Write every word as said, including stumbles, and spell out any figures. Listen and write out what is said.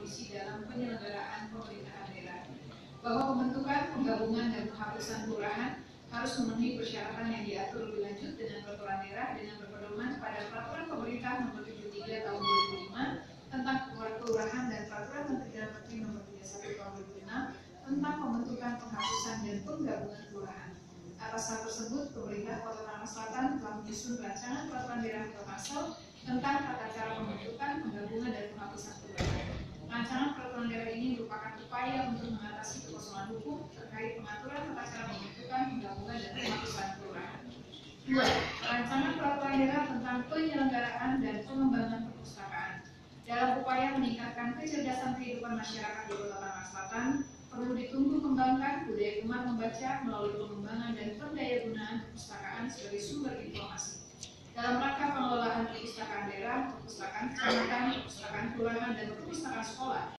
visi dalam penyelenggaraan pemerintahan daerah, bahwa pembentukan, penggabungan, dan penghapusan kelurahan harus memenuhi persyaratan yang diatur lebih lanjut dengan peraturan daerah dengan berpedoman pada peraturan pemerintah nomor tujuh puluh tiga tahun dua ribu lima tentang kelurahan dan peraturan Menteri Dalam Negeri nomor tiga puluh satu tahun dua ribu enam tentang pembentukan, penghapusan, dan penggabungan kelurahan. Atas hal tersebut, pemerintah Kota Tangerang Selatan telah menyusun rancangan peraturan daerah atau Tangsel tentang tata cara pembentukan, penggabungan, dan penghapusan kelurahan. Rancangan peraturan daerah ini merupakan upaya untuk mengatasi kekosongan hukum terkait pengaturan tata cara pembentukan, penggabungan, dan penghapusan kelurahan. Dua. Rancangan peraturan daerah tentang penyelenggaraan dan pengembangan perpustakaan. Dalam upaya meningkatkan kecerdasan kehidupan masyarakat di Kota Tangerang Selatan, perlu ditumbuh kembangkan budaya gemar membaca melalui pengembangan dan pendayagunaan perpustakaan sebagai sumber informasi. Dalam rangka pengelolaan perpustakaan daerah, perpustakaan kecamatan, perpustakaan kelurahan, dan perpustakaan sekolah